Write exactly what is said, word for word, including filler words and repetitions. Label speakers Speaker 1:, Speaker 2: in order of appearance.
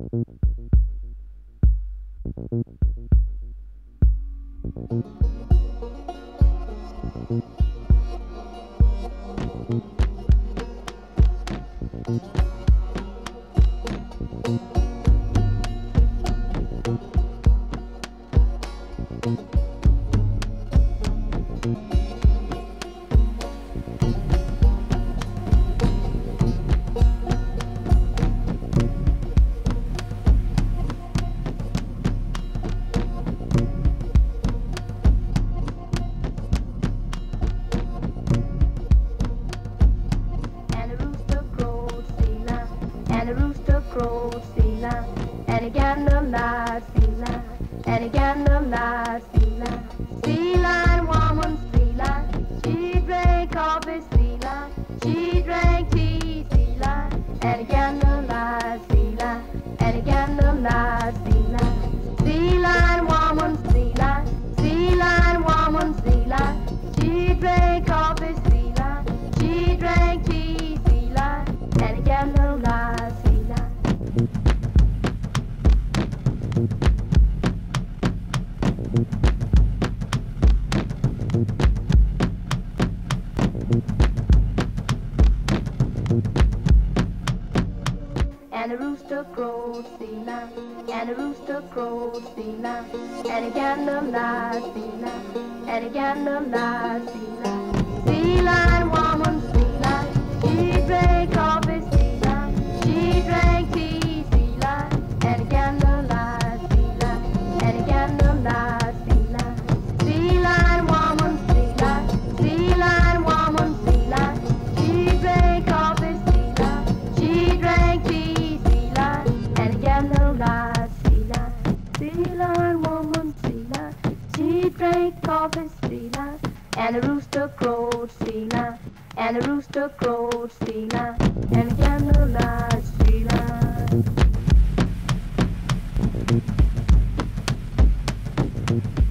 Speaker 1: And a rooster crows, Sila, and a rooster crows, Sila, and a gander lies, Sila, and a gander lies, Sila. Sea-lion woman, Sila, she drank coffee, Sila, she drank tea, Sila, and a gander lies, Sila, and a gander lies, Sila. Sea-lion woman, Sila, sea-lion woman, Sila, she drank coffee, Sila, she drank tea. Sea-lion woman, Sila, she drank coffee, Sila, and a rooster crowed, Sila, and a rooster crowed, Sila, and a candlelight, Sila.